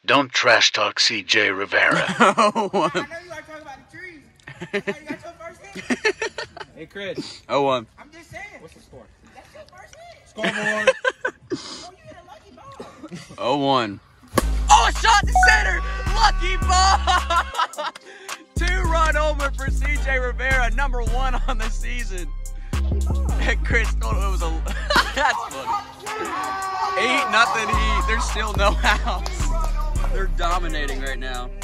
Don't trash talk CJ Rivera. Oh, one. I know you like talking about the trees. Oh, you got your first hit? Hey, Chris. 0-1. I'm just saying. What's the score? That's your first hit. Scoreboard. Oh, you hit a lucky ball. 0-1. Oh, a shot to center! Lucky ball! 2-run homer for CJ Rivera, number 1 on the season. Chris thought it was a. That's funny. 8-0 Heat. There's still no outs. They're dominating right now.